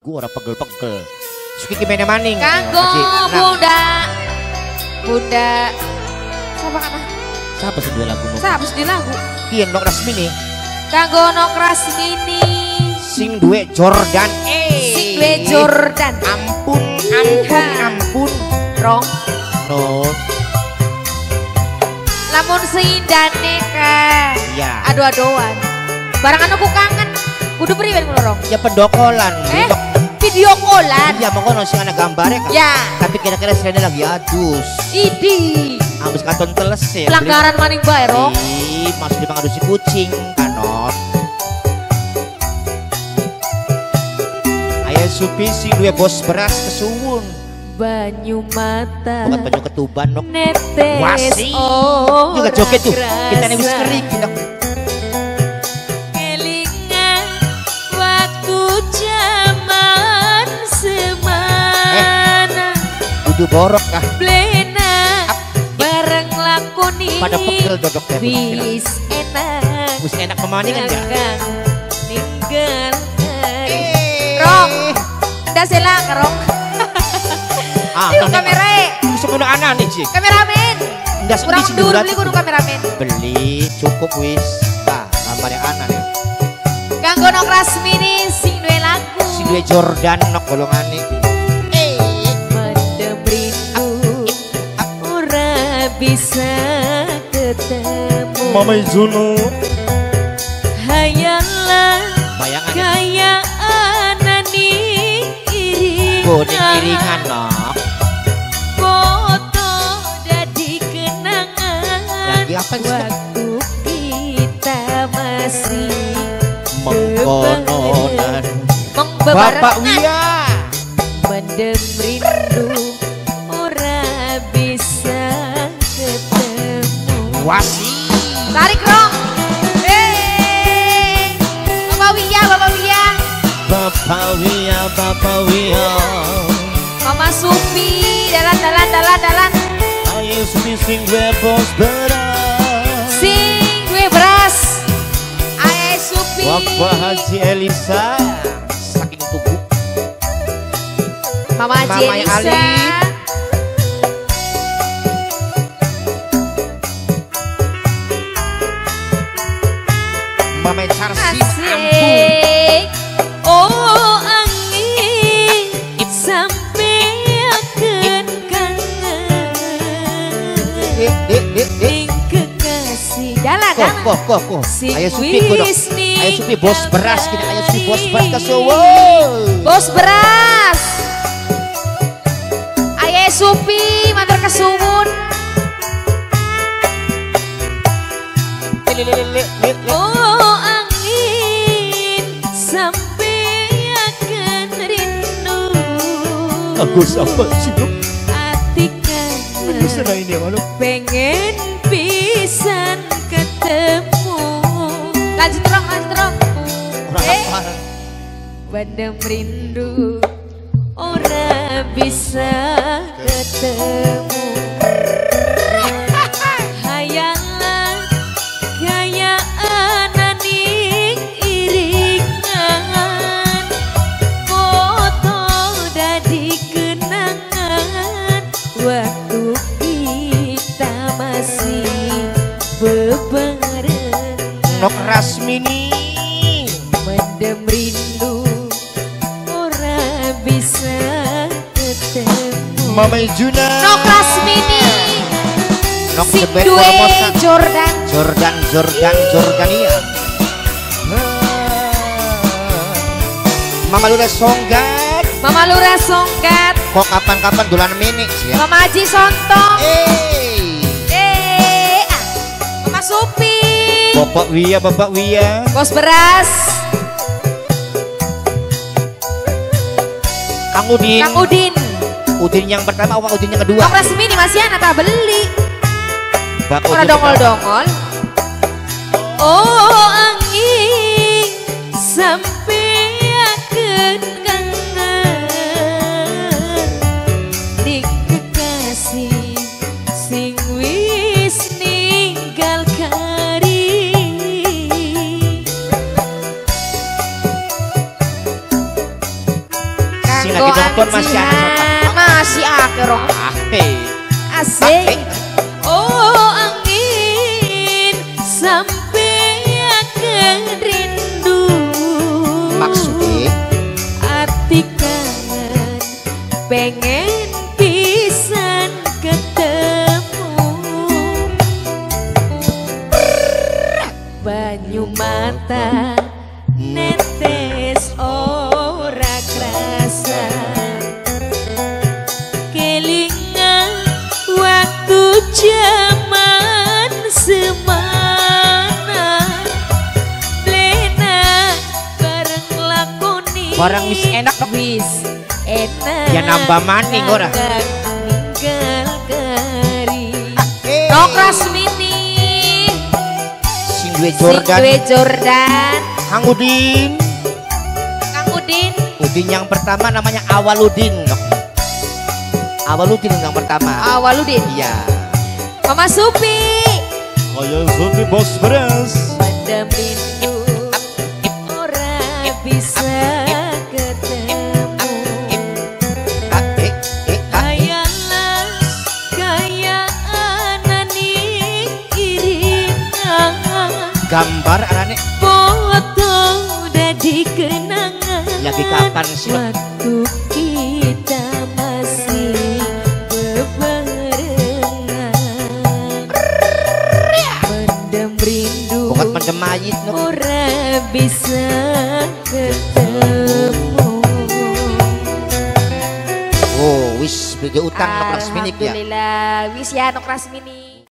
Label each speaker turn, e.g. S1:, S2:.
S1: lagu ora pegel-pegel. Suki mene maning.
S2: Kanggo Bunda. Siapa kana?
S1: Siapa sih dua lagu?
S2: Siapa sih lagu?
S1: Iya Nok Rasmini.
S2: Kanggo Nok Rasmini.
S1: Sing duwe Jordan.
S2: Sing duwe Jordan.
S1: Ampun.
S2: Rong.
S1: No.
S2: Lamun seindane ka.
S1: Iya.
S2: Aduh-aduan. Barangan aku kangen. Kudu priwen ngono Rong.
S1: Ya pendokolan.
S2: Video callan.
S1: Iya mongko sing ana gambare kan.
S2: Ya.
S1: Tapi kira-kira sirene lagi adus.
S2: Idi.
S1: Habis katon teles ya.
S2: Pelanggaran maning bae Rong.
S1: Ih, masuk di pangadusi kucing kanot. Ayah Supi sing duwe bos beras kesuwun.
S2: Banyu mata.
S1: Bukan banyu ketuban Nok.
S2: Netes.
S1: Wasi.
S2: Oh.
S1: Juga joget tuh. Kita nih wis kerik kita.
S2: Kelingan waktu zaman semana.
S1: Kudu borok kah?
S2: Blena bareng lakoni.
S1: Pada pegel dodok teh.
S2: Wis enak.
S1: Wis enak pemaningan ya.
S2: Ninggal. Rong. Nda sela Rong. Yuk kamera.
S1: Semono anak nih sih.
S2: Kameramen.
S1: Ndas
S2: kurang dur beli kudu kameramen.
S1: Beli cukup wis. Nah, gambarnya anak nih.
S2: Kanggo Nok Rasmini sing duwe lagu.
S1: Sing duwe Jordan Nok golongane.
S2: Mendem rindu ora bisa ketemu.
S1: Mama Juno.
S2: Hayalan
S1: Bayangan
S2: kaya anani iringan.
S1: Iringan Nok.
S2: Foto dadi kenangan.
S1: Lagi apa sih?
S2: Waktu kita masih
S1: Mengkononan Bapak Wia.
S2: Mendem rindu ora bisa ketemu.
S1: Wasi.
S2: Tarik Rong. Bapak Wia, Bapak Wia.
S1: Bapak Wia, Bapak Wia.
S2: Mama Supi, dalan.
S1: Ayo Supi sing gue bos beras.
S2: Sing gue beras. Ayo Supi.
S1: Bapak Haji Elisa. Saking tubuh.
S2: Mama Haji
S1: Mama
S2: Elisa.
S1: Ali. Mama Charsi ampun.
S2: Asik. Oh angin sampai akan kangen. Ning kekasih dalan.
S1: Kok.
S2: Sing
S1: Ayo Supi kodok.
S2: wis
S1: Ayo Supi bos beras kita. Ayo Supi bos beras kesuwo.
S2: Bos beras. Ayo Supi matur kesuwun. Oh angin sampai akan rindu.
S1: Aku sama sih Dok.
S2: Hati kangen
S1: ini ya
S2: pengen pisan ketemu. Lanjut Rong. Bandem rindu ora bisa ketemu. Hayalan kaya anani iringan. Foto dadi kenangan waktu kita masih bebarengan.
S1: Nok Rasmini.
S2: Mendem rindu ora bisa ketemu.
S1: Mama Juna.
S2: Nok Rasmini.
S1: Nok
S2: Sing
S1: sebet
S2: duwe
S1: promosan.
S2: Jordan.
S1: Iya. Mama Lura Songgat.
S2: Mama Lura Songgat.
S1: Kok kapan-kapan dolan mini sih ya?
S2: Mama Haji Sontong.
S1: Eh.
S2: Mama Supi.
S1: Bapak Wia.
S2: Bos beras.
S1: Kang Udin. Udin yang pertama apa Udin yang kedua?
S2: Nok Rasmini masih anak tak beli.
S1: Bak
S2: Ora
S1: Udin
S2: dongol-dongol. Oh angin sampai akan kangen. Ning kekasih sing wis ninggal kari.
S1: Nonton masih ada sopan.
S2: Masih akeh rong. Asik. Oh angin sampai akan rindu.
S1: Maksudnya
S2: Ati kangen pengen pisan ketemu. Banyu mata netes ora krasa. Kelingan waktu zaman semana. Blena bareng lakoni.
S1: barang wis enak dok.
S2: Wis enak.
S1: Ya nambah maning ora.
S2: Ninggal kari. Nok Rasmini.
S1: Sing duwe Jordan. Kang Udin.
S2: Kang Udin.
S1: Udin yang pertama namanya Awaludin dok. Awaludin yang pertama.
S2: Awaludin.
S1: Iya.
S2: Mama Supi.
S3: Kayak Supi bos beres.
S2: Mendem rindu ora bisa ketemu. Hayalah kaya anani iringan.
S1: Gambar arane
S2: Foto dadi kenangan.
S1: lagi kapan sih dok?
S2: Waktu kita masih bebarengan. Mendem rindu
S1: Bukan mendem mayit dok.
S2: ora bisa ketemu.
S1: Oh wis beda utang Nok Rasmini ya.
S2: Alhamdulillah wis ya Nok Rasmini.